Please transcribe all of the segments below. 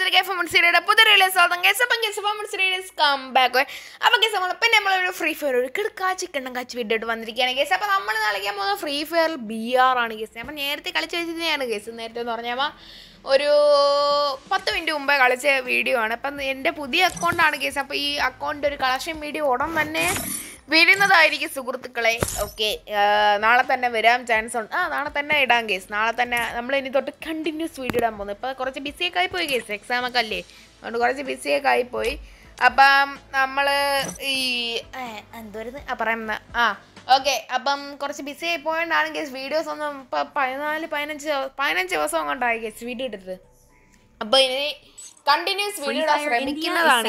Free fire ഒരു കിടക്കാച്ചി കിണ്ണം കാച്ചി വിട്ടിട്ട് വന്നിരിക്കുകയാണ് കേസ്. അപ്പോൾ നമ്മൾ കളിക്കാൻ പോകുന്ന ഫ്രീ ഫയർ BR ആണ് കേസ്. അപ്പം നേരത്തെ കളിച്ച് വെച്ചിരുന്നതാണ് കേസ്. നേരത്തെ എന്ന് പറഞ്ഞാൽ ഒരു 10 മിനിറ്റ് മുമ്പേ കളിച്ച വീഡിയോ ആണ്. അപ്പം എൻ്റെ പുതിയ അക്കൗണ്ടാണ് കേസ്. അപ്പോൾ ഈ അക്കൗണ്ട് ഒരു കളക്ഷൻ വീഡിയോ ഉടൻ തന്നെ വരുന്നതായിരിക്കും സുഹൃത്തുക്കളെ. ഓക്കെ, നാളെ തന്നെ വരാൻ ചാൻസ് ഉണ്ട്. നാളെ തന്നെ ഇടാം കേസ്. നാളെ തന്നെ നമ്മൾ ഇനി തൊട്ട് കണ്ടിന്യൂസ് വീഡിയോ ഇടാൻ പോകുന്നത്. ഇപ്പോൾ കുറച്ച് ബിസിയൊക്കെ ആയിപ്പോയി കേസ്, എക്സാമൊക്കെ അല്ലേ, അതുകൊണ്ട് കുറച്ച് ബിസിയൊക്കെ ആയിപ്പോയി. അപ്പം നമ്മൾ ഈ എന്തോരുന്ന് പറയുന്ന ഓക്കെ, അപ്പം കുറച്ച് ബിസി ആയി പോയതുകൊണ്ടാണ് കേസ് വീഡിയോസ് ഒന്നും ഇപ്പോൾ 14-15 ദിവസം കൊണ്ടായി കേസ് വീഡിയോ ഇട്ടിട്ട്. അപ്പോൾ ഇനി കണ്ടിന്യൂസ് വീഡിയോ ഇടാൻ ശ്രമിക്കുന്നതാണ്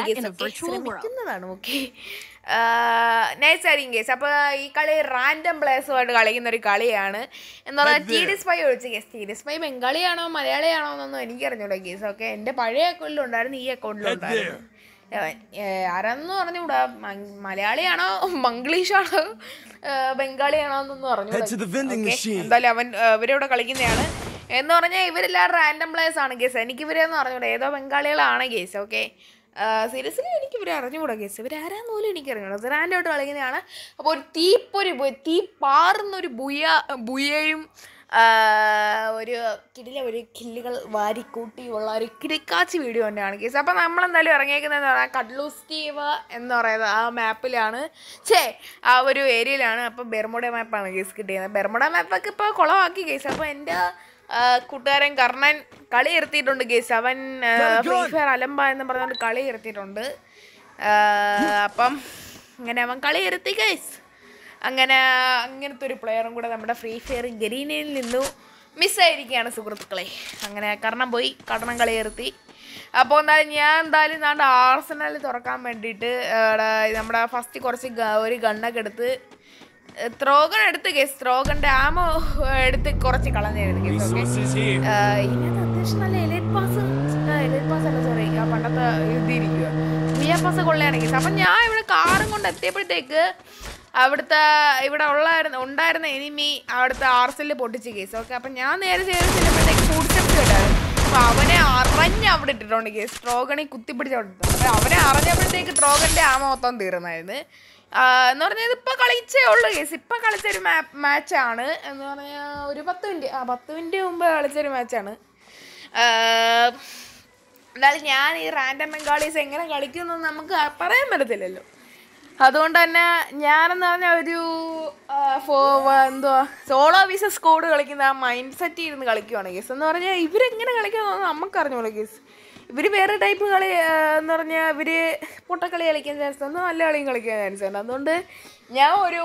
ഓക്കെ, നൈസായിരിക്കും കേസ്. അപ്പോൾ ഈ കളി റാൻഡം പ്ലേസുമായിട്ട് കളിക്കുന്ന ഒരു കളിയാണ്. എന്താ പറയുക, TD-SPY ഒഴിച്ച് കേസ്. TD-SPY ബംഗാളിയാണോ മലയാളിയാണോ എന്നൊന്നും എനിക്കറിഞ്ഞൂടാ കേസ്. ഓക്കെ, എൻ്റെ പഴയ അക്കൗണ്ടിലും ഉണ്ടായിരുന്നു, ഈ അക്കൗണ്ടിലും ഉണ്ടായിരുന്നു. ആരാന്ന് പറഞ്ഞുകൂടാ, മലയാളിയാണോ മംഗ്ലീഷാണോ ബംഗാളിയാണോ എന്നൊന്നും അറിഞ്ഞൂടാ. എന്തായാലും ഇവരിവിടെ കളിക്കുന്നതാണ് എന്ന് പറഞ്ഞാൽ ഇവരെല്ലാം റാൻഡം പ്ലേയേഴ്സ് ആണ് കേസ്. എനിക്കിവരെയൊന്നും അറിഞ്ഞൂടാ, ഏതോ ബംഗാളികളാണ് കേസ്. ഓക്കെ, സീരിയസ്ലി എനിക്കിവരെ അറിഞ്ഞുകൂടാ കേസ്. ഇവരാരാന്ന് പോലും എനിക്കറിഞ്ഞൂടാ, റാൻഡായിട്ട് കളിക്കുന്നതാണ്. അപ്പോൾ ഒരു തീ പാറുന്നൊരു ബുയയും ഒരു കില്ലുകൾ വാരിക്കൂട്ടിയുള്ള ഒരു കിടക്കാച്ചി വീഡിയോ തന്നെയാണ് കേസ്. അപ്പോൾ നമ്മളെന്തായാലും ഇറങ്ങിയേക്കുന്നതെന്ന് പറഞ്ഞാൽ കഡ്ലൂ സ്റ്റീവ് എന്ന് പറയുന്നത് ആ മാപ്പിലാണ്, ആ ഒരു ഏരിയയിലാണ്. അപ്പോൾ ബെർമുഡ മാപ്പാണ് കേസ് കിട്ടിയത്. ബെർമുഡ മാപ്പൊക്കെ ഇപ്പോൾ കുളമാക്കി കേസ്. അപ്പോൾ എൻ്റെ കൂട്ടുകാരൻ കർണൻ കളി നിർത്തിയിട്ടുണ്ട് കേസ്. അവൻ ഫ്രീ ഫയർ അലമ്പ എന്ന് പറഞ്ഞുകൊണ്ട് കളി നിർത്തിയിട്ടുണ്ട്. അപ്പം അങ്ങനെ അവൻ കളി നിർത്തി കേസ്. അങ്ങനത്തെ ഒരു പ്ലെയറും കൂടെ നമ്മുടെ ഫ്രീ ഫയർ ഗരീനയിൽ നിന്നു മിസ്സായിരിക്കുകയാണ് സുഹൃത്തുക്കളെ. അങ്ങനെ കർണം പോയി, കർണം കളി നിർത്തി. അപ്പോൾ എന്തായാലും ആർസനൽ തുറക്കാൻ വേണ്ടിയിട്ട് നമ്മുടെ ഫസ്റ്റ് കുറച്ച് ഒരു ഗണ്ണൊക്കെ എടുത്ത് ത്രോഗൺ എടുത്ത് കേസ്. ത്രോഗൻ്റെ ആമോ എടുത്ത് കുറച്ച് കളഞ്ഞായിരുന്നു കേസ്. ഓക്കെ, ഇതിനകത്ത് അത്യാവശ്യം നല്ല എലൈറ്റ് പാസ് അല്ല, സോറി, ആ പണ്ടത്തെ ഇതിരിക്കുക VA പാസ് കൊള്ളയാണ് കേസ്. അപ്പം ഞാൻ ഇവിടെ കാറും കൊണ്ട് എത്തിയപ്പോഴത്തേക്ക് ഇവിടെ ഉണ്ടായിരുന്ന എനിമി അവിടുത്തെ ആർസലിൽ പൊട്ടിച്ച് കേസ്. ഓക്കെ, അപ്പം ഞാൻ നേരെ ചെല്ലുമ്പോഴത്തേക്ക് ഫുഡ് സ്റ്റെപ്സ് കേട്ടായിരുന്നു. അപ്പോൾ അവനെ അറിഞ്ഞ് അവിടെ ഇട്ടിട്ടുണ്ട് കേസ്. ട്രോഗണി കുത്തിപ്പിടിച്ച് അവിടെ ഇട്ടിട്ടുണ്ട്. അപ്പോൾ അവനെ അറിഞ്ഞപ്പോഴത്തേക്ക് ട്രോഗൻ്റെ ആമ മൊത്തം തീർന്നായിരുന്നു. എന്ന് പറഞ്ഞാൽ ഇതിപ്പോൾ കളിച്ചേ ഉള്ളൂ കേസ്. ഇപ്പം കളിച്ചൊരു മാച്ചാണ് എന്ന് പറഞ്ഞാൽ ഒരു 10 മിനിറ്റ് മുമ്പ് കളിച്ചൊരു മാച്ചാണ്. എന്തായാലും ഞാൻ ഈ റാൻഡം ബംഗാളീസ് എങ്ങനെ കളിക്കുമെന്നൊന്നും നമുക്ക് പറയാൻ പറ്റത്തില്ലല്ലോ. അതുകൊണ്ട് തന്നെ ഞാനെന്ന് പറഞ്ഞാൽ ഒരു സോളോ വിസ സ്കോഡ് കളിക്കുന്ന ആ മൈൻഡ് സെറ്റ് ഇരുന്ന് കളിക്കുവാണ് കേസ്. എന്ന് പറഞ്ഞാൽ ഇവരെങ്ങനെ കളിക്കുമെന്നൊന്നും നമുക്കറിഞ്ഞോളൂ കേസ്. ഇവർ വേറെ ടൈപ്പ് കളി എന്ന് പറഞ്ഞാൽ ഇവർ പൊട്ടക്കളി കളിക്കാൻ ചാൻസ് ഉണ്ട്, നല്ല കളിയും കളിക്കാൻ ചാൻസ് ഉണ്ട്. അതുകൊണ്ട് ഞാൻ ഒരു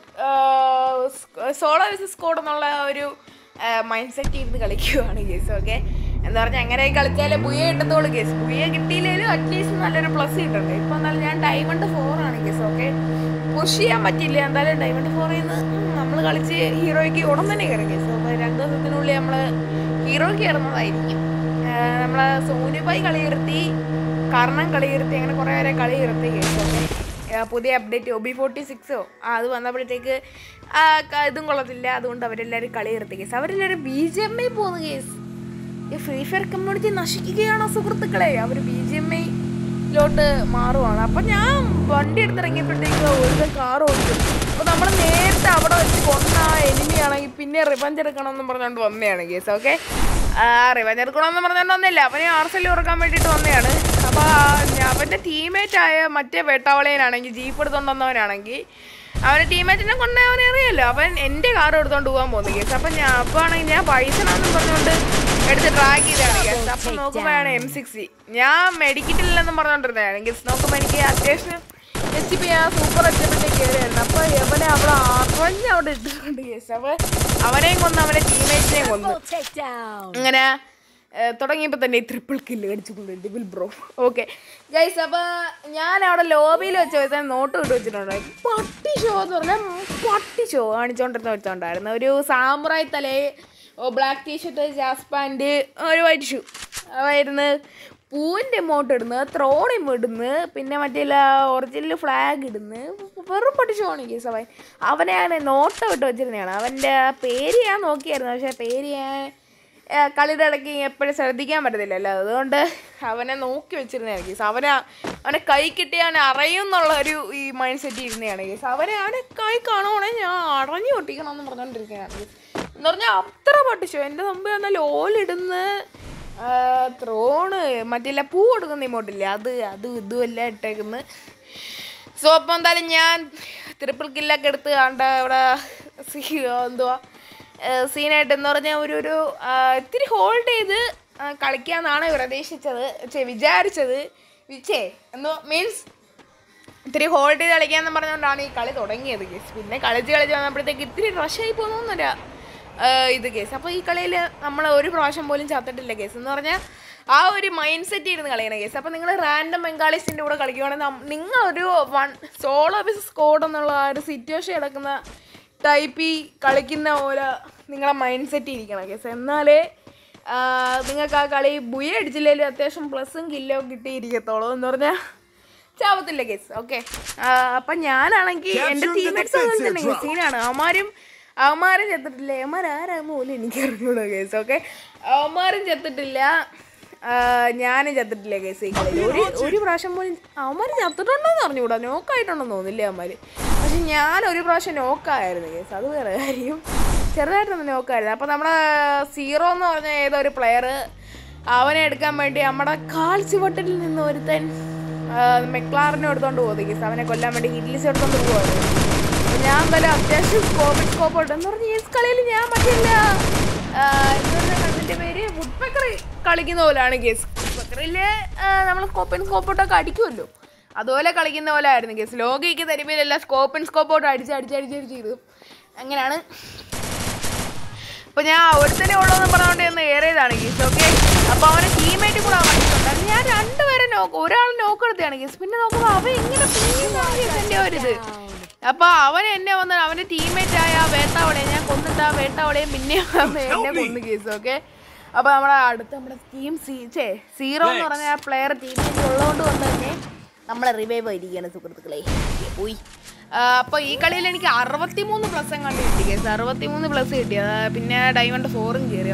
സോളോ വിസ സ്കോഡ് എന്നുള്ള ഒരു മൈൻഡ് സെറ്റ് ഇരുന്ന് കളിക്കുവാണ് കേസ്. ഓക്കെ, എന്ന് പറഞ്ഞാൽ അങ്ങനെ കളിച്ചാലേ ബുയ കിട്ടത്തോളൂ കേസ്. ബുയ കിട്ടിയില്ലെങ്കിലും അറ്റ്ലീസ്റ്റ് നല്ലൊരു പ്ലസ് കിട്ടുന്നുണ്ട്. ഇപ്പോൾ എന്നാലും ഞാൻ ഡയമണ്ട് 4 ആണ് കേസ്. ഓക്കെ, പുഷ് ചെയ്യാൻ പറ്റില്ല, എന്തായാലും ഡയമണ്ട് 4 നിന്ന് നമ്മൾ കളിച്ച് ഹീറോയ്ക്ക് ഉടൻ തന്നെ കയറും കേസ്. അപ്പോൾ 2 ദിവസത്തിനുള്ളിൽ നമ്മൾ ഹീറോയ്ക്ക് കയറുന്നതായിരിക്കും. നമ്മൾ സോനുബായി കളി നിർത്തി, കർണം കളി നിർത്തി, അങ്ങനെ കുറേ പേരെ കളി നിർത്തി കേസ്. ഓക്കെ, പുതിയ അപ്ഡേറ്റ് OB46 അത് വന്നപ്പോഴത്തേക്ക് ഇതും കൊള്ളത്തില്ല, അതുകൊണ്ട് അവരെല്ലാവരും കളി നിർത്തി കേസ്. അവരെല്ലാവരും BGMI പോകുന്നു കേസ്. ഈ ഫ്രീ ഫയർ കമ്മ്യൂണിറ്റി നശിക്കുകയാണോ സുഹൃത്തുക്കളെ? അവർ BGMIയിലോട്ട് മാറുവാണ്. അപ്പം ഞാൻ വണ്ടി എടുത്തിറങ്ങിയപ്പോഴത്തേക്ക് ഒരു കാർ ഓടിക്കും. അപ്പോൾ നമ്മൾ നേരത്തെ അവിടെ വെച്ച് കൊന്ന എനിമിയാണെങ്കിൽ പിന്നെ റിവഞ്ച് എടുക്കണമെന്ന് പറഞ്ഞുകൊണ്ട് വന്നതാണ് കേസ്. ഓക്കെ, റിവഞ്ച് എടുക്കണമെന്ന് പറഞ്ഞുകൊണ്ട് വന്നില്ല, അവനെ ആർസെൽ ഉറക്കാൻ വേണ്ടിയിട്ട് വന്നതാണ്. അപ്പോൾ അവൻ്റെ ടീമേറ്റായ മറ്റേ വേട്ടാവളയനാണെങ്കിൽ ജീപ്പ് എടുത്തുകൊണ്ട് വന്നവനാണെങ്കിൽ അവൻ്റെ ടീമേറ്റിനെ കൊണ്ടേ അവനെ അറിയാമല്ലോ, അവൻ എൻ്റെ കാർ എടുത്തുകൊണ്ട് പോകാൻ പോകുന്നു കേസ്. അപ്പം ആണെങ്കിൽ ഞാൻ പൈസനാണെന്ന് പറഞ്ഞുകൊണ്ട് എടുത്ത് ട്രാക്ക് ചെയ്താണ് കേസ്. അപ്പം നോക്കുമ്പോഴാണ് M60. ഞാൻ മെഡിക്കറ്റില്ലെന്ന് പറഞ്ഞുകൊണ്ടിരുന്നതാണ് കേസ്. നോക്കുമ്പോൾ എനിക്ക് അത്യാവശ്യം HP ഞാൻ സൂപ്പർ അച്ചപ്പോഴത്തേക്ക് കയറിയായിരുന്നു. അപ്പോൾ അവനെ അവിടെ ഇട്ടിട്ടുണ്ട് കേസ്. അപ്പോൾ അവനെയും കൊന്ന് അവൻ്റെ ടീമേറ്റിനെയും കൊന്നു. അങ്ങനെ തുടങ്ങിയപ്പോൾ തന്നെ ട്രിപ്പിൾ കില്ല് അടിച്ചുകൊണ്ട് ഡിബിൾ ബ്രോ. ഓക്കെ ഗൈസ്, അപ്പോൾ ഞാൻ അവിടെ ലോബിയിൽ വെച്ച് വെച്ചാൽ നോട്ട് ഇട്ട് വെച്ചിട്ടുണ്ട്. പട്ടി ഷോ എന്ന് പറഞ്ഞാൽ പട്ടി ഷോ കാണിച്ചുകൊണ്ടിരുന്ന വെച്ചുകൊണ്ടായിരുന്നു. ഒരു സാമുറായി തലേ, ബ്ലാക്ക് ടീഷർട്ട്, ജാസ് പാൻറ്റ്, ഒരു വൈറ്റ് ഷൂ ആയിരുന്നു. പൂവിൻ്റെ എമൗണ്ട് ഇടുന്നു, ത്രോൺ എമൗണ്ട് ഇടുന്നു, പിന്നെ മറ്റേ ഒറിജിനൽ ഫ്ലാഗ് ഇടുന്നു. വെറും പട്ടി ഷോ ആണ് കേസ്. അവനെ നോട്ടം ഇട്ട് വെച്ചിരുന്നതാണ്. അവൻ്റെ പേര് ഞാൻ നോക്കിയായിരുന്നു, പക്ഷേ പേര് ഞാൻ കളിയുടെ ഇടയ്ക്ക് എപ്പോഴും ശ്രദ്ധിക്കാൻ പറ്റത്തില്ലല്ലോ, അതുകൊണ്ട് അവനെ നോക്കി വെച്ചിരുന്നതാണ് കേസ്. അവനെ കൈ കിട്ടി അവനെ അറിയുമെന്നുള്ള ഈ മൈൻഡ് സെറ്റ് ഇരുന്നതാണ് കേസ്. അവനെ കൈ കാണുവാണെങ്കിൽ ഞാൻ അടഞ്ഞു പൊട്ടിക്കണം എന്ന് പറഞ്ഞുകൊണ്ടിരിക്കുകയാണ് കേസ്. എന്ന് പറഞ്ഞാൽ അത്ര പൊട്ടിച്ചു. എൻ്റെ മുമ്പ് വന്നാൽ ഓലിടുന്ന ത്രോണ് മറ്റേ പൂ കൊടുക്കുന്ന ഇമോട്ടില്ല, ഇതുമെല്ലാം ഇട്ടേക്കുന്നു. സോ അപ്പോൾ എന്തായാലും ഞാൻ ട്രിപ്പിൾ കില്ലൊക്കെ എടുത്ത് കണ്ട ഇവിടെ സീനായിട്ട് എന്ന് പറഞ്ഞാൽ ഒരു ഇത്തിരി ഹോൾഡ് ചെയ്ത് കളിക്കാമെന്നാണ് വിചാരിച്ചത്. മീൻസ് ഇത്തിരി ഹോൾഡ് ചെയ്ത് കളിക്കാമെന്ന് പറഞ്ഞുകൊണ്ടാണ് ഈ കളി തുടങ്ങിയത് കേസ്. പിന്നെ കളിച്ച് വന്നപ്പോഴത്തേക്ക് ഇത്തിരി റഷായി പോകുന്നൊന്നുമില്ല കേസ്. അപ്പോൾ ഈ കളിയിൽ നമ്മൾ ഒരു പ്രാവശ്യം പോലും ചത്തിട്ടില്ല കേസ്. എന്ന് പറഞ്ഞാൽ ആ ഒരു മൈൻഡ് സെറ്റ് ഇരുന്ന് കളിയണ കേസ്. അപ്പോൾ നിങ്ങൾ റാൻഡം ബംഗാളീസിൻ്റെ കൂടെ കളിക്കുകയാണെങ്കിൽ നിങ്ങളൊരു സോളോ ബേസ് സ്ക്വാഡ് എന്നുള്ള ആ ഒരു സിറ്റുവേഷൻ കിടക്കുന്ന ടൈപ്പ് കളിക്കുന്ന പോലെ നിങ്ങളെ മൈൻഡ് സെറ്റ് ഇരിക്കണം കേസ്. എന്നാലേ നിങ്ങൾക്ക് ആ കളി ബുയ അടിച്ചില്ലെങ്കിലും അത്യാവശ്യം പ്ലസും കില്ലോ കിട്ടിയിരിക്കത്തോളൂ. എന്ന് പറഞ്ഞാൽ ചാവത്തില്ല കേസ്. ഓക്കെ, അപ്പം ഞാനാണെങ്കിൽ എൻ്റെ ടീംമേറ്റ്സ് തന്നെ സീനാണ്. അവന്മാരും ചത്തിട്ടില്ല. അവന്മാരാരാകുന്ന പോലും എനിക്ക് അറിഞ്ഞൂടാ കേസ്. ഓക്കെ, അവന്മാരും ചത്തിട്ടില്ല, ഞാനും ചത്തിട്ടില്ല കേസ്. ഈ കളിയിൽ ഒരു പ്രാവശ്യം പോലും അവന്മാർ ചത്തിട്ടുണ്ടോയെന്ന് അറിഞ്ഞുകൂടാ, നോക്കായിട്ടുണ്ടെന്ന് തോന്നില്ല അവന്മാർ. പക്ഷെ ഞാൻ ഒരു പ്രാവശ്യം നോക്കായിരുന്നു കേസ്, അത് വേറെ കാര്യം, ചെറുതായിട്ടൊന്ന് നോക്കായിരുന്നു. അപ്പോൾ നമ്മുടെ സീറോ എന്ന് പറഞ്ഞ ഏതോ ഒരു പ്ലെയർ അവനെ എടുക്കാൻ വേണ്ടി നമ്മുടെ കാൽ ചുവട്ടിൽ നിന്ന് ഒരുത്തൻ മെക്ലാറിനെ എടുത്തോണ്ട് പോകുന്നത് കേസ്. അവനെ കൊല്ലാൻ വേണ്ടി ഹിറ്റ്ലിസ് എടുത്തോണ്ട് പോകുമായിരുന്നു. അപ്പോൾ ഞാൻ എന്തായാലും അത്യാവശ്യം സ്കോപ്പ് ഇട്ടെന്ന് പറഞ്ഞ് ഈ കളിയിൽ ഞാൻ പറ്റില്ല. കണ്ടിൻ്റെ പേര് വുഡ്പെക്കർ കളിക്കുന്ന പോലെയാണ് കേസ്. വുഡ്പെക്കറിൽ നമ്മൾ സ്കോപ്പിട്ടൊക്കെ അടിക്കുമല്ലോ, അതുപോലെ കളിക്കുന്ന പോലെ ആയിരുന്നു കേസ്. ലോഗിക്ക് തരുമ്പോഴെല്ലാം സ്കോപ്പോട്ട് അടിച്ചിരുന്നു. അങ്ങനെയാണ്. അപ്പോൾ ഞാൻ ഒരുത്തനെ ഉള്ളതെന്ന് പറഞ്ഞുകൊണ്ട് ഒന്ന് ഏറിയതാണ് കേസ്. ഓക്കെ, അപ്പോൾ അവനെ ടീമേറ്റ് കൂടെ വന്നിട്ടുണ്ടായിരുന്നു. ഞാൻ രണ്ടുപേരെ ഒരാൾ നോക്കെടുത്തതാണ് കേസ്. പിന്നെ നോക്കുമ്പോൾ അവൻ ഇങ്ങനെ എൻ്റെ ഒരിത്. അപ്പോൾ അവൻ എന്നെ വന്ന് അവൻ്റെ ടീമേറ്റായ വേട്ടാവളെ ഞാൻ കൊന്നിട്ട് ആ വേട്ടാവളെയും പിന്നെ എന്നെ കൊന്നു കേസ്. ഓക്കെ, അപ്പോൾ നമ്മുടെ ടീം സീറോ എന്ന് പറഞ്ഞ ആ പ്ലെയർ ടീമേറ്റ് ഉള്ളതുകൊണ്ട് കൊണ്ട് തന്നെ നമ്മളെ റിവൈവ് ആയിരിക്കുകയാണ് സുഹൃത്തുക്കളെ. പോയി അപ്പോൾ ഈ കളിയിൽ എനിക്ക് 63 പ്ലസ് കണ്ട് കിട്ടി കേസ്. 63 പ്ലസ് കിട്ടി. പിന്നെ ഡയമണ്ട് 4ഉം കയറി.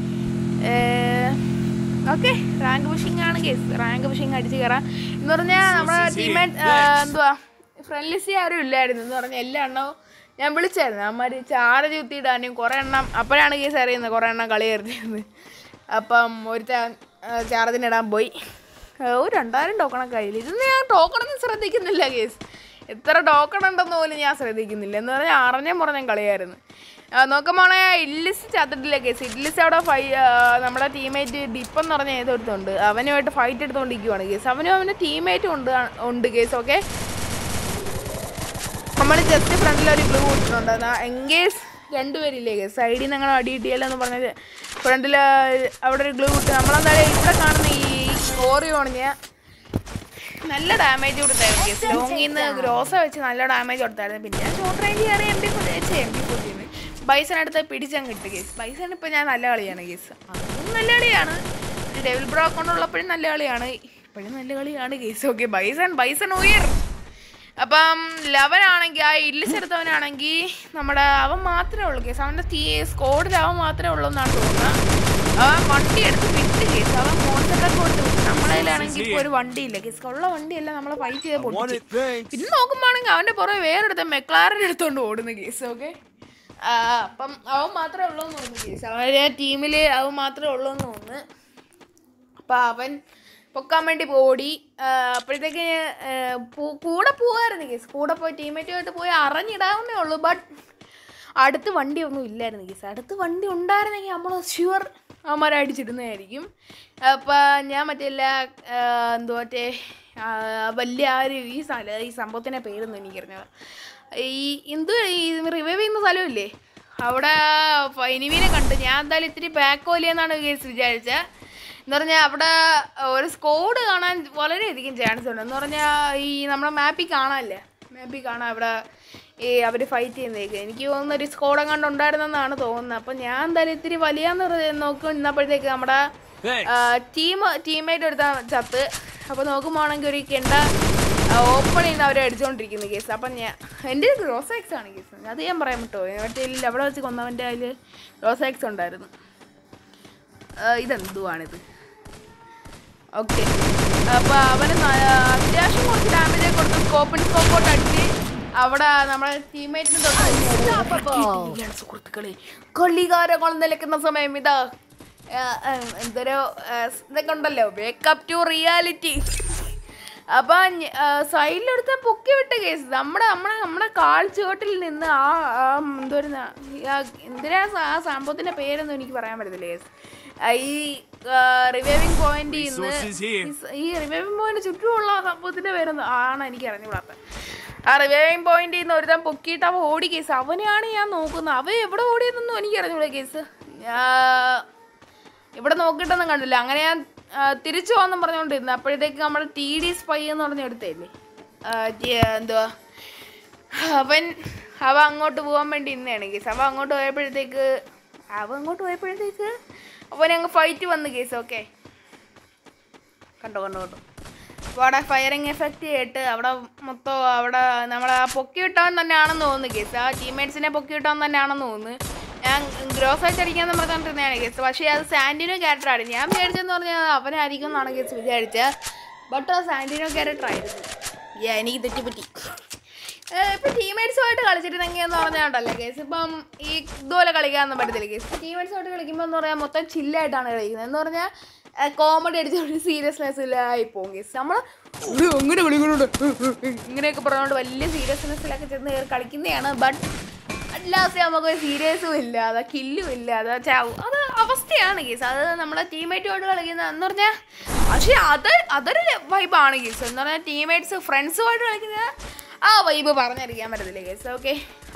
ഓക്കെ റാങ്ക് പുഷിങ് ആണ് കേസ്. റാങ്ക് പുഷിങ് അടിച്ച് കയറാം എന്ന് പറഞ്ഞാൽ നമ്മുടെ ടീമേറ്റ് ഫ്രണ്ട്ലിസ്റ്റ് ആരും ഇല്ലായിരുന്നു. എന്ന് പറഞ്ഞാൽ എല്ലാ എണ്ണവും ഞാൻ വിളിച്ചായിരുന്നു. അമ്മമാർ ചാർജ് കുത്തിയിടാനും കുറേ എണ്ണം അപ്പോഴാണ് കേസ് അറിയുന്നത് കുറേ എണ്ണം കളി കയറിയിരുന്നത്. അപ്പം ഒരു ചാർജിനിടാൻ പോയി. 2000 ടോക്കണൊക്കെ കയ്യിൽ. ഇതൊന്നും ഞാൻ ടോക്കണൊന്നും ശ്രദ്ധിക്കുന്നില്ല കേസ്. എത്ര ടോക്കൺ ഉണ്ടെന്ന് പോലും ഞാൻ ശ്രദ്ധിക്കുന്നില്ല. എന്ന് പറഞ്ഞാൽ അറിഞ്ഞ കളിയായിരുന്നു. നോക്കുമ്പോഴേ ഇല്ലിസ് ചത്തിട്ടില്ല കേസ്. ഇല്ലിസ് അവിടെ നമ്മുടെ ടീമേറ്റ് ഡിപ്പ് എന്ന് പറഞ്ഞ ഏതൊരുത്തുണ്ട്, അവനുമായിട്ട് ഫൈറ്റ് എടുത്തുകൊണ്ടിരിക്കുവാണ് കേസ്. അവൻ്റെ ടീമേറ്റും ഉണ്ട് കേസ്. ഓക്കെ, നമ്മൾ ജസ്റ്റ് ഫ്രണ്ടിലൊരു ഗ്ലൂ ഇട്ടിട്ടുണ്ട്. എൻഗേജ് രണ്ടുപേരില്ലേ കേസ്. സൈഡിൽ ഞങ്ങൾ അടി കിട്ടിയല്ലോ പറഞ്ഞത് ഫ്രണ്ടിൽ അവിടെ ഒരു ഗ്ലൂ ഇട്ട് നമ്മളെന്തായാലും ഇവിടെ കാണുന്ന ഈ ഓറിയോണിഞ്ഞ നല്ല ഡാമേജ് കൊടുത്തായിരുന്നു കേസ്. ലോങ്ങിൽ നിന്ന് ഗ്രോസ വെച്ച് നല്ല ഡാമേജ് കൊടുത്തായിരുന്നു. പിന്നെ ഷോർട്ട് റേഞ്ച് കയറി MP40 ബൈസനടുത്ത് പിടിച്ചങ്ങ് കിട്ടും കേസ്. ബൈസൺ ഇപ്പോൾ ഞാൻ നല്ല കളിയാണ് കേസ്. അതും നല്ല കളിയാണ്. ഡെവിൽ ബ്രോ അക്കൗണ്ട് ഉള്ളപ്പോഴും നല്ല കളിയാണ്, ഇപ്പോഴും നല്ല കളിയാണ് കേസ്. Okay, bison ഉയർ. അപ്പം ലെവനാണെങ്കിൽ ആ ഇല്ലിച്ചെടുത്തവനാണെങ്കിൽ അവൻ മാത്രമേ ഉള്ളൂ കേസ്. അവൻ്റെ സ്കോഡിൽ അവൻ മാത്രമേ ഉള്ളൂ എന്നാണ് തോന്നുന്നത്. അവൻ വണ്ടി എടുത്ത് വിട്ട് കേസ്. അവൻ മോട്ടൊക്കെ കൊടുത്ത് വിട്ടു. നമ്മളതിലാണെങ്കിൽ ഇപ്പോൾ ഒരു വണ്ടിയില്ല കേസ്. ഉള്ള വണ്ടിയല്ല നമ്മൾ ഫൈറ്റ് ചെയ്ത് പൊട്ടിച്ചു. പിന്നെ നോക്കുമ്പോഴാണെങ്കിൽ അവൻ്റെ പുറമെ വേറെടുത്ത മെക്ലാറിൻ്റെ എടുത്തുകൊണ്ട് ഓടുന്ന കേസ്. ഓക്കെ, അപ്പം അവൻ മാത്രമേ ഉള്ളൂ എന്ന് തോന്നുന്നു കേസ്. അവരെ ടീമിൽ അവൻ മാത്രമേ ഉള്ളൂ എന്ന് തോന്നുന്നു. അപ്പം അവൻ പൊക്കാൻ വേണ്ടി ഓടി. അപ്പോഴത്തേക്ക് കൂടെ പോകാമായിരുന്നു കേസ്. കൂടെ പോയി ടീമേറ്റുമായിട്ട് പോയി അറിഞ്ഞിടാവുന്നേ ഉള്ളൂ. ബട്ട് അടുത്ത് വണ്ടിയൊന്നും ഇല്ലായിരുന്നു കേസ്. അടുത്ത് വണ്ടി ഉണ്ടായിരുന്നെങ്കിൽ നമ്മൾ ഷുവർ അവന്മാരെ അടിച്ചിടുന്നതായിരിക്കും. അപ്പം ഞാൻ വലിയ ഈ സംഭവത്തിൻ്റെ പേരൊന്നും എനിക്കറിഞ്ഞത്. ഈ റിവൈവ് ചെയ്യുന്ന സ്ഥലമില്ലേ, അവിടെ എനിമീനെ കണ്ട് ഞാൻ എന്തായാലും ഇത്തിരി ബാക്കോലിയെന്നാണ് കേസ് വിചാരിച്ചത്. എന്ന് പറഞ്ഞാൽ അവിടെ ഒരു സ്കോഡ് കാണാൻ വളരെയധികം ചാൻസ് ഉണ്ട്. എന്ന് പറഞ്ഞാൽ നമ്മുടെ മാപ്പിൽ കാണാം അവിടെ അവർ ഫൈറ്റ് ചെയ്യുന്നതൊക്കെ. എനിക്ക് തോന്നുന്നു ഒരു സ്കോഡ് അങ്ങോട്ട് ഉണ്ടായിരുന്നെന്നാണ് തോന്നുന്നത്. അപ്പം ഞാൻ എന്തായാലും ഇത്തിരി വലിയാന്ന് നോക്കി നിന്നപ്പോഴത്തേക്ക് നമ്മുടെ ടീമേറ്റ് എടുത്താൽ ചത്ത്. അപ്പോൾ നോക്കുമ്പോഴാണെങ്കിൽ ഒരു കെണ്ട ഓപ്പൺ ചെയ്യുന്ന അവരെ അടിച്ചുകൊണ്ടിരിക്കുന്ന കേസ്. അപ്പം എൻ്റെ ഗ്രോസാക്സ് ആണ് കേസ്. അത് ഞാൻ പറയാൻ പറ്റുമോ? മറ്റേ അവിടെ വെച്ച് കൊന്നവൻ്റെ അതിൽ ഗ്രോസാക്സ് ഉണ്ടായിരുന്നു. ഇതെന്തുവാണിത്? ഓക്കെ, അപ്പോൾ അവന് അത്യാവശ്യം കുറച്ച് ഡാമേജ് കൊടുത്ത് സ്കോപ്പോട്ട് അടിച്ച് അവിടെ നമ്മുടെ ടീംമേറ്റിന് സുഹൃത്തുക്കളെ കളികാരകോളം നിലയ്ക്കുന്ന സമയം എന്തൊരു ഇതൊക്കെ ഉണ്ടല്ലോ, വേക്കപ്പ് ടു റിയാലിറ്റി. അപ്പം സൈഡിലെടുത്ത പൊക്കി വിട്ട കേസ് നമ്മുടെ കാൽച്ചുവട്ടിൽ നിന്ന് എന്തിനാ ആ സംഭവത്തിൻ്റെ പേരൊന്നും എനിക്ക് പറയാൻ പറ്റത്തില്ല കേസ്. ഈ റിവൈവിങ് പോയിന്റിൽ നിന്ന് ഈ റിവൈവിങ് പോയിന്റ് ചുറ്റുമുള്ള സംഭവത്തിൻ്റെ പേരൊന്നും ആണ് എനിക്ക് അറിഞ്ഞുകൂടാത്ത. ആ റിവൈവിങ് പോയിന്റിൽ നിന്ന് ഒരുത്തം പൊക്കിയിട്ട് അവൻ ഓടി കേസ്. അവനെയാണ് ഞാൻ നോക്കുന്നത്. അവൻ എവിടെ ഓടിയതെന്നൊന്നും എനിക്ക് അറിഞ്ഞൂടാ കേസ്. ഇവിടെ നോക്കിയിട്ടൊന്നും കണ്ടില്ല. അങ്ങനെ ഞാൻ തിരിച്ചു പോകാമെന്നും പറഞ്ഞുകൊണ്ടിരുന്നു. അപ്പോഴത്തേക്ക് നമ്മൾ TD സ്പൈ എന്ന് പറഞ്ഞെടുത്തല്ലേ, എന്തുവാ അവൻ അങ്ങോട്ട് പോകാൻ വേണ്ടി ഇന്നാണ് കേസ്. അവൻ അങ്ങോട്ട് പോയപ്പോഴത്തേക്ക് അവനങ്ങ് ഫൈറ്റ് വന്ന് കേസ്. ഓക്കെ, കണ്ടോ അവിടെ ഫയറിങ് എഫക്റ്റ് ആയിട്ട് അവിടെ മൊത്തം അവിടെ നമ്മളെ പൊക്കി വിട്ടവൻ തന്നെയാണെന്ന് തോന്നുന്നു കേസ്. ആ ടീംമേറ്റ്സിനെ പൊക്കി വിട്ടവൻ തന്നെയാണെന്ന് തോന്നുന്നു. ഞാൻ ഗ്രോസ് ആയിട്ട് അടിക്കാമെന്ന് പറഞ്ഞിരുന്നതാണ് കേസ്. പക്ഷേ അത് സാൻഡിനോ ക്യാരക്ടറാണ്. ഞാൻ വിചാരിച്ചെന്ന് പറഞ്ഞാൽ അവനായിരിക്കും എന്നാണ് കേസ് വിചാരിച്ചത്. ബട്ട് ആ സാൻഡിനോ ക്യാരക്ടറായിരുന്നു. എനിക്ക് തെറ്റിപ്പറ്റി. ഇപ്പം ടീംമേറ്റ്സുമായിട്ട് കളിച്ചിരുന്നെങ്കിൽ എന്ന് പറഞ്ഞാണ്ടല്ലേ കേസ്. ഇപ്പം ഈ ഇതുപോലെ കളിക്കാനൊന്നും പറ്റത്തില്ല കേസ്. ടീംമേറ്റ്സുമായിട്ട് കളിക്കുമ്പോൾ എന്ന് പറഞ്ഞാൽ മൊത്തം ചില്ലായിട്ടാണ് കളിക്കുന്നത്. എന്ന് പറഞ്ഞാൽ കോമഡി അടിച്ചുകൊണ്ട് സീരിയസ്നെസ്സിലായി പോകും കേസ്. നമ്മൾ അങ്ങനെ കളിക്കുന്നുണ്ട് ഇങ്ങനെയൊക്കെ പറഞ്ഞുകൊണ്ട് വലിയ സീരിയസ്നെസ്സിലൊക്കെ ചെന്ന് കയറി കളിക്കുന്നതാണ്. ബട്ട് ലാസ്റ്റ് നമുക്ക് സീരിയസും ഇല്ല, അത് കില്ലും ഇല്ല, അത് ചാവും. അത് അവസ്ഥയാണ് കേസ്. അത് നമ്മളെ ടീംമേറ്റുമായിട്ട് കളിക്കുന്ന എന്ന് പറഞ്ഞാൽ പക്ഷേ അതൊരു വൈബാണ് കേസ്. എന്ന് പറഞ്ഞാൽ ടീംമേറ്റ്സ് ഫ്രണ്ട്സുമായിട്ട് കളിക്കുന്ന ആ വൈബ് പറഞ്ഞറിയിക്കാൻ പറ്റത്തില്ല കേസ്. ഓക്കെ,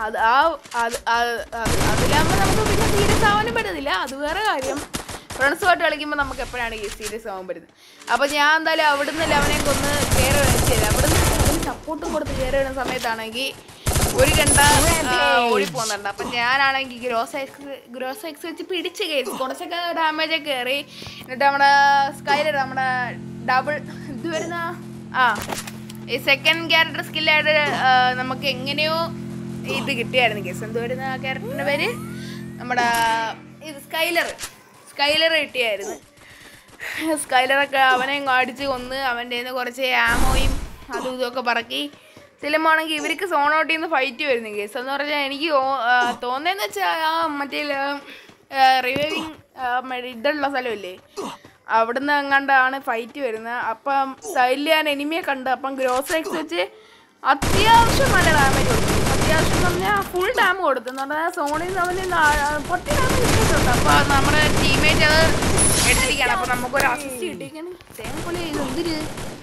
അതിലാകുമ്പോൾ നമുക്ക് പിന്നെ സീരിയസ് ആവാനും പറ്റത്തില്ല. അത് വേറെ കാര്യം. ഫ്രണ്ട്സുമായിട്ട് കളിക്കുമ്പോൾ നമുക്ക് എപ്പോഴാണ് കേസ് സീരിയസ് ആവാൻ പറ്റുന്നത്. അപ്പോൾ ഞാൻ എന്തായാലും അവിടുന്ന് അവനെ കൊന്ന് കയറി വിളിച്ചില്ല. അവിടുന്ന് സപ്പോർട്ടും കൊടുത്ത് കയറി വരുന്ന സമയത്താണെങ്കിൽ ഒരു ഗണ്ട ഓടിപ്പോകുന്നുണ്ട്. അപ്പം ഞാനാണെങ്കിൽ ഗ്രോസ് എക്സ് വെച്ച് പിടിച്ച് കേസ് കുറച്ചൊക്കെ ഡാമേജൊക്കെ കയറി. എന്നിട്ട് നമ്മുടെ സ്കൈലർ നമ്മുടെ ഡബിൾ ഇത് വരുന്ന ഈ സെക്കൻഡ് ക്യാരക്ടർ സ്കില്ലായിട്ട് നമുക്ക് എങ്ങനെയോ ഇത് കിട്ടിയായിരുന്നു കേസ്. എന്ത് വരുന്ന ആ ക്യാരക്ടറിൻ്റെ പേര് നമ്മുടെ ഇത് സ്കൈലർ കിട്ടിയായിരുന്നു. സ്കൈലറൊക്കെ അവനെ അടിച്ച് കൊന്ന് അവൻ്റെ നിന്ന് കുറച്ച് ആമോയും അതും ഇതൊക്കെ പറക്കി ചെല്ലുമ്പോഴാണെങ്കിൽ ഇവർക്ക് സോൺ ഔട്ടിൽ നിന്ന് ഫൈറ്റ് വരുന്നു കേസ്. എന്ന് പറഞ്ഞാൽ എനിക്ക് തോന്നുന്നതെന്ന് വെച്ചാൽ ആ മറ്റേ റിവൈവിങ് ഇതുള്ള സ്ഥലമില്ലേ, അവിടുന്ന് എങ്ങാണ്ടാണ് ഫൈറ്റ് വരുന്നത്. അപ്പം സൈഡിൽ ഞാൻ എനിമിയെ കണ്ട്. അപ്പം ഗ്രോസ് എക്സ് വെച്ച് അത്യാവശ്യം നല്ല ഡാമേജ് കൊടുത്തു. അത്യാവശ്യം എന്ന് പറഞ്ഞാൽ ഫുൾ ഡാമേജ് കൊടുത്തു. എന്ന് പറഞ്ഞാൽ സോണിൽ നിന്ന് അവന് 40 ഡാമേജ് കിട്ടിയിട്ടുണ്ട്. അപ്പോൾ നമ്മുടെ ടീമേറ്റ് അത് എടുത്തിരിക്കുകയാണ്. അപ്പോൾ നമുക്കൊരു അസിസ്റ്റ് കിട്ടിയിരിക്കണം. തേങ്ങ എന്തിന്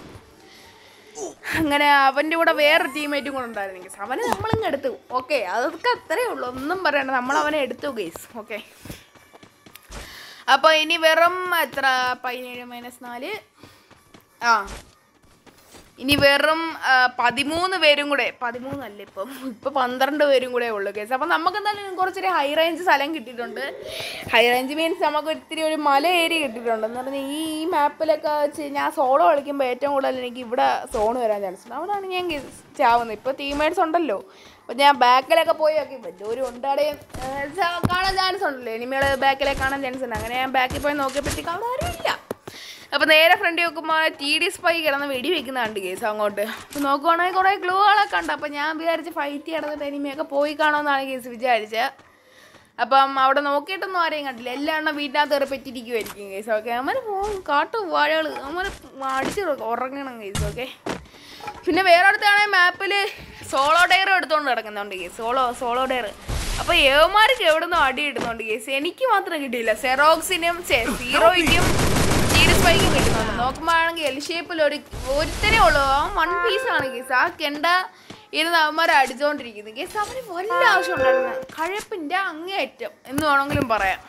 അങ്ങനെ അവൻ്റെ കൂടെ വേറൊരു ടീമേറ്റും കൂടെ ഉണ്ടായിരുന്നു ഗേസ്. അവനെ നമ്മളിങ്ങ് എടുത്തു. ഓക്കെ, അതൊക്കെ അത്രയേ ഉള്ളൂ, ഒന്നും പറയണ്ട. നമ്മളവനെ എടുത്തു ഗേസ്. ഓക്കെ, അപ്പോൾ ഇനി വെറും എത്ര 17 -4 ഇനി വെറും 13 പേരും കൂടെ, 13 അല്ല ഇപ്പം 12 പേരും കൂടെ ഉള്ളു കേസ്. അപ്പം നമുക്ക് എന്തായാലും കുറച്ചൊരു ഹൈ റേഞ്ച് സ്ഥലം കിട്ടിയിട്ടുണ്ട്. ഹൈ റേഞ്ച് മീൻസ് നമുക്ക് ഒത്തിരി ഒരു മല ഏരിയ കിട്ടിയിട്ടുണ്ട്. എന്ന് പറഞ്ഞാൽ ഈ മാപ്പിലൊക്കെ വെച്ച് ഞാൻ സോളോ കളിക്കുമ്പോൾ ഏറ്റവും കൂടുതൽ എനിക്ക് ഇവിടെ സോണ് വരാൻ ചാൻസ് ഉണ്ട്. അവിടെയാണ് ഞാൻ ചാവുന്നത്. ഇപ്പോൾ ടീമേറ്റ്സ് ഉണ്ടല്ലോ. അപ്പോൾ ഞാൻ ബാക്കിലൊക്കെ പോയി നോക്കി വലിയൊരു ഉണ്ടാടെയും കാണാൻ ചാൻസ് ഉണ്ടല്ലോ, എനിമികൾ ബാക്കിലേക്ക് കാണാൻ ചാൻസ് ഉണ്ട്. അങ്ങനെ ഞാൻ ബാക്കിൽ പോയി നോക്കിയപ്പോഴത്തേക്ക് അവിടെ ആരും ഇല്ല. അപ്പോൾ നേരെ ഫ്രണ്ട് നോക്കുമ്പോൾ TD സ്പൈ കിടന്ന് വെടി വെക്കുന്നുണ്ട് കേസ് അങ്ങോട്ട്. അപ്പോൾ നോക്കുവാണെങ്കിൽ കുറേ ഗ്ലൂകളൊക്കെ ഉണ്ട്. അപ്പോൾ ഞാൻ വിചാരിച്ച് ഫൈറ്റ് കിടന്നിട്ട് എനിമിയൊക്കെ പോയി കാണുമെന്നാണ് കേസ് വിചാരിച്ചത്. അപ്പം അവിടെ നോക്കിയിട്ടൊന്നും ആരെയും കണ്ടില്ല. എല്ലാം വീട്ടിനകത്ത് കയറി പറ്റിയിരിക്കുമായിരിക്കും കേസ്. ഓക്കെ, അമ്മ പോകും കാട്ടു വാഴകൾ അമ്മ അടിച്ച് ഉറങ്ങണം കേസ്. ഓക്കെ, പിന്നെ വേറെ അടുത്താണെങ്കിൽ മാപ്പിൽ സോളോ ഡെയർ എടുത്തുകൊണ്ട് കിടക്കുന്നുണ്ട് കേസ്. Solo dare. അപ്പോൾ ഏവന്മാർക്ക് എവിടെ നിന്നും അടി ഇടുന്നുണ്ട് കേസ്. എനിക്ക് മാത്രം കിട്ടിയില്ല. സെറോക്സിനും സീറോയ്ക്കും TD സ്പൈക്കും കിട്ടുന്നുണ്ട്. നോക്കുമ്പോഴാണെങ്കിൽ എൽ ഷേപ്പിൽ ഒരുത്തരേ ഉള്ളൂ. ആ 1 പീസാണ് കേസ്. ആ കെണ്ട ഇരുന്ന് അവന്മാരെ അടിച്ചുകൊണ്ടിരിക്കുന്നത് കേസ്. അവന് വല്ല ആവശ്യം ഉണ്ടായിരുന്നു. കഴപ്പിൻ്റെ അങ്ങേയറ്റം എന്ന് വേണമെങ്കിലും പറയാം.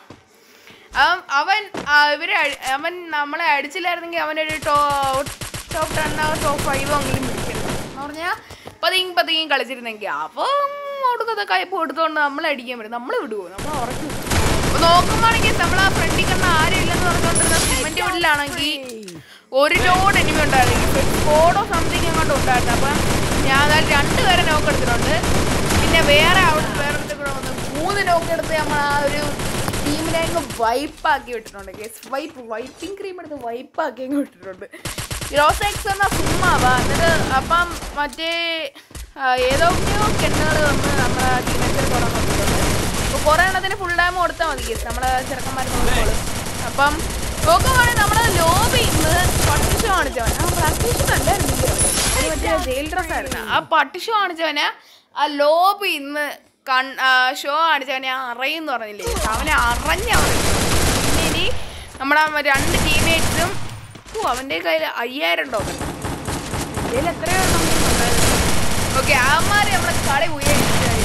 അവൻ നമ്മളെ അടിച്ചില്ലായിരുന്നെങ്കിൽ അവനൊരു ടോപ്പ് 10 ടോപ്പ് 5 എങ്കിലും പിടിക്കരുത് എന്ന് പറഞ്ഞാൽ പതിയും കളിച്ചിരുന്നെങ്കിൽ. അപ്പം കൊടുക്കത്തെ കയ്പ് കൊടുത്തുകൊണ്ട് നമ്മളെ അടിക്കാൻ പറ്റും. നമ്മൾ വിടുവോ? നമ്മൾ ഉറക്കും. അപ്പോൾ നോക്കുമ്പോഴാണെങ്കിൽ നമ്മൾ ആ ഫ്രണ്ടിൽ കണ്ട ആരും ഇല്ലെന്ന് പറഞ്ഞുകൊണ്ടിരുന്ന സിമെൻറ്റ് വീട്ടിലാണെങ്കിൽ ഒരു ലോഡ് എനിമി ഉണ്ടായിരുന്നു. സ്കോഡോ സംതിങ് അങ്ങോട്ട് ഉണ്ടായിരുന്നു. അപ്പം ഞാൻ അതായത് 2 പേരെ നോക്കെടുത്തിട്ടുണ്ട്. പിന്നെ വേറെ അവിടുത്തെ കൂടെ വന്ന് 3 നോക്കെടുത്ത് നമ്മൾ ആ ഒരു ടീമിനെ അങ്ങ് വൈപ്പാക്കി വിട്ടിട്ടുണ്ട് കേസ്. വൈപ്പിംഗ് ക്രീം എടുത്ത് വൈപ്പാക്കി അങ്ങ് വിട്ടിട്ടുണ്ട്. ഗ്രോസെക്സ് എന്നാൽ സുമ്മാവാ. എന്നിട്ട് അപ്പം മറ്റേ ഏതൊക്കെയോ കെണ്ണുകൾ വന്ന് നമ്മുടെ ടീമേറ്റ്സിൽ തുടങ്ങാൻ നോക്കിയിട്ടുണ്ട്. അപ്പോൾ കുറേ എണ്ണത്തിന് ഫുൾ ടൈം കൊടുത്താൽ മതി കേസ് നമ്മുടെ ചെറുക്കന്മാർ നോക്കിക്കോളും. അപ്പം നോക്കുവാണെങ്കിൽ നമ്മുടെ ലോബി ഇന്ന് പട്ടിഷോ കാണിച്ചവൻ പ്രാക്ടീഷൻ അല്ലായിരുന്നില്ല, അത് മറ്റേ ജയിൽ ഡ്രസ്സായിരുന്നു. ആ പട്ടിഷോ കാണിച്ചവനെ ആ ലോബി ഇന്ന് ഷോ കാണിച്ചവനെ അറിയെന്ന് പറഞ്ഞില്ലേ, അവനെ അറിഞ്ഞവൻ. പിന്നെ ഇനി നമ്മുടെ 2 ടീമേറ്റ്സും അവൻ്റെ കയ്യിൽ 5000 ടോക്കൺ, ഇന്ത്യയിൽ എത്രയോ ഓക്കെ. അവന്മാരെ നമ്മുടെ കളി ഉയർത്തിയതാണ്.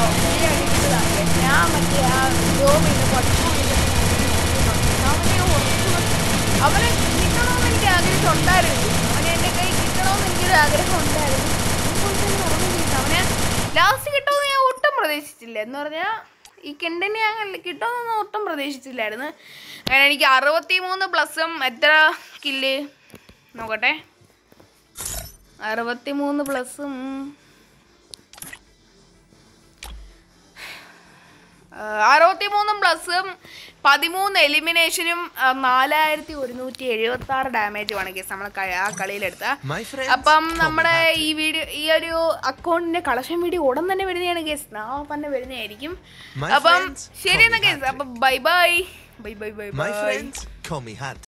ഞാൻ മറ്റേ ആ ലോബി ഇന്ന് അവനെ കിട്ടണമെന്ന് എനിക്ക് ആഗ്രഹം ഉണ്ടായിരുന്നു. അവനെ എൻ്റെ കൈ കിട്ടണമെന്ന് എനിക്കൊരു ആഗ്രഹം ഉണ്ടായിരുന്നു. അവനെ ലാസ്റ്റ് കിട്ടുമെന്ന് ഞാൻ ഒട്ടും പ്രതീക്ഷിച്ചില്ല. എന്ന് പറഞ്ഞാൽ ഈ കെണ്ടിനെ ഞാൻ കിട്ടുമെന്നൊന്നും ഒട്ടും പ്രതീക്ഷിച്ചില്ലായിരുന്നു. അങ്ങനെ എനിക്ക് 63+ എത്ര കില്ല് നോക്കട്ടെ, 63+ 13 എലിമിനേഷനും 4176 ഡാമേജുമാണ് കേസ് നമ്മൾ ആ കളിയിലെടുത്ത. അപ്പം നമ്മുടെ ഈ ഒരു അക്കൗണ്ടിന്റെ കളക്ഷൻ വീഡിയോ ഉടൻ തന്നെ വരുന്നതാണ് കേസ്, നാളെ തന്നെ വരുന്നതായിരിക്കും. അപ്പം ശരി എന്നാ കേസ്, അപ്പം ബൈ ബൈ.